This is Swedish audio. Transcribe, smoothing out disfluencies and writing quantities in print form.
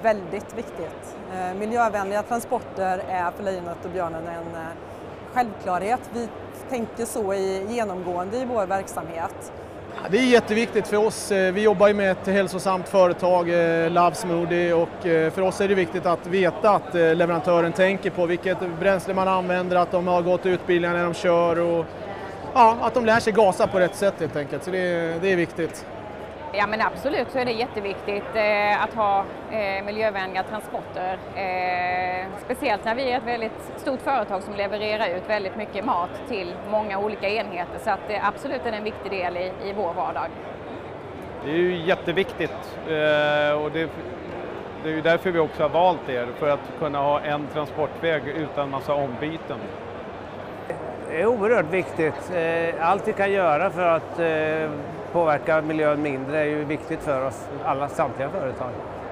väldigt viktigt. Miljövänliga transporter är för lejonet och björnen en självklarhet. Vi tänker så genomgående i vår verksamhet. Det är jätteviktigt för oss. Vi jobbar ju med ett hälsosamt företag, Love Smoothie, och för oss är det viktigt att veta att leverantören tänker på vilket bränsle man använder, att de har gått utbildningar när de kör och att de lär sig gasa på rätt sätt helt enkelt. Så det är viktigt. Ja, men absolut så är det jätteviktigt att ha miljövänliga transporter. Speciellt när vi är ett väldigt stort företag som levererar ut väldigt mycket mat till många olika enheter. Så att det absolut är en viktig del i vår vardag. Det är ju jätteviktigt och det är ju därför vi också har valt er. För att kunna ha en transportväg utan massa ombyten. Det är oerhört viktigt. Allt vi kan göra för att påverka miljön mindre är ju viktigt för oss, samtliga företag.